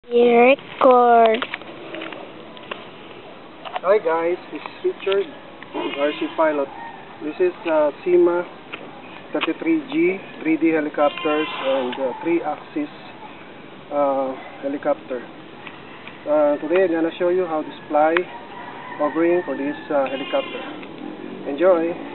Record. Hi guys, this is Richard, RC pilot. This is SYMA 33G 3D helicopters and 3-axis helicopter. Today I'm gonna show you how to fly hovering for this helicopter. Enjoy!